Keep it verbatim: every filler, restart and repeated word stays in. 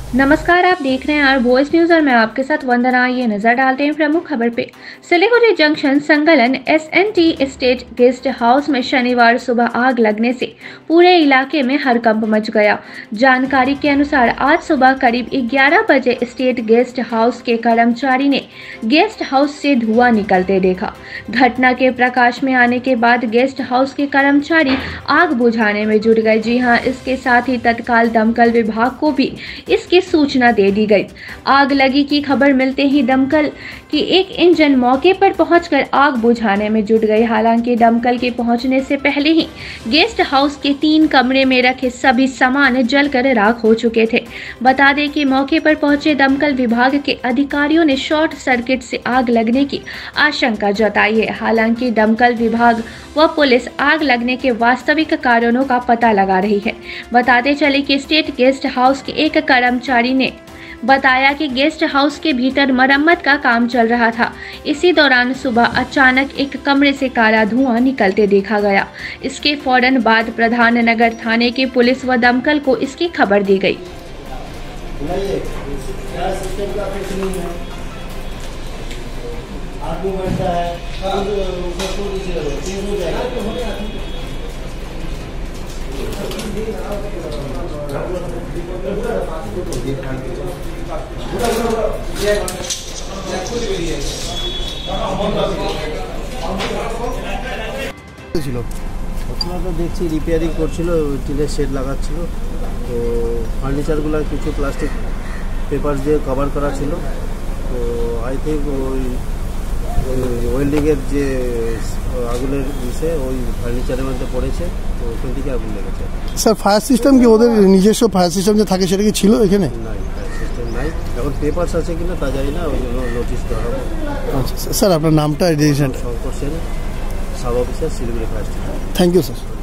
नमस्कार, आप देख रहे हैं आर वॉइस न्यूज और मैं आपके साथ वंदना। ये नजर डालते हैं प्रमुख खबर पे। सिलीगुड़ी जंक्शन संगलन S N T estate guest house में शनिवार सुबह आग लगने से पूरे इलाके में हड़कंप मच गया। जानकारी के अनुसार आज सुबह करीब ग्यारह बजे एस्टेट गेस्ट हाउस के कर्मचारी ने गेस्ट हाउस से धुआं निकलते देखा। घटना के प्रकाश में आने के बाद गेस्ट हाउस के कर्मचारी आग बुझाने में जुट गए। जी हाँ, इसके साथ ही तत्काल दमकल विभाग को भी इसकी सूचना दे दी गई। आग लगी की खबर मिलते ही दमकल की एक इंजन मौके पर पहुंचकर आग बुझाने में जुट गई। हालांकि दमकल के पहुंचने से पहले ही गेस्ट हाउस के तीन कमरे में रखे सभी सामान जलकर राख हो चुके थे। बता दें कि मौके पर पहुंचे दमकल विभाग के अधिकारियों ने शॉर्ट सर्किट से आग लगने की आशंका जताई है। हालांकि दमकल विभाग व पुलिस आग लगने के वास्तविक कारणों का पता लगा रही है। बताते चले कि स्टेट गेस्ट हाउस के एक कर्मचारी ने बताया कि गेस्ट हाउस के भीतर मरम्मत का काम चल रहा था। इसी दौरान सुबह अचानक एक कमरे से काला धुआं निकलते देखा गया। इसके फौरन बाद प्रधान नगर थाने की पुलिस व दमकल को इसकी खबर दी गई। তো দেখছি রিপেয়ারিং করছিল, টিনের শেড লাগাচ্ছিল। তো ফার্নিচারগুলো কিছু প্লাস্টিক পেপার দিয়ে কভার করা ছিল। তো আই থিঙ্ক ওই ওয়েল্ডিংয়ের যে আগুনের বিষয়ে ওই ফার্নিচারের মধ্যে পড়েছে, তো ওখান থেকে আগুন লেগেছে। স্যার, ফায়ার সিস্টেম কি ওদের নিজস্ব ফায়ার সিস্টেম যে থাকে সেটা কি ছিল এখানে? নাই, ফায়ার সিস্টেম নাই। এখন পেপারস আছে কিনা তা জানি না, ওই জন্য নোটিশ দেওয়া হবে। আচ্ছা স্যার, আপনার নামটা? Shankar Sen, sub officer, Siliguri fire station. Thank you sir.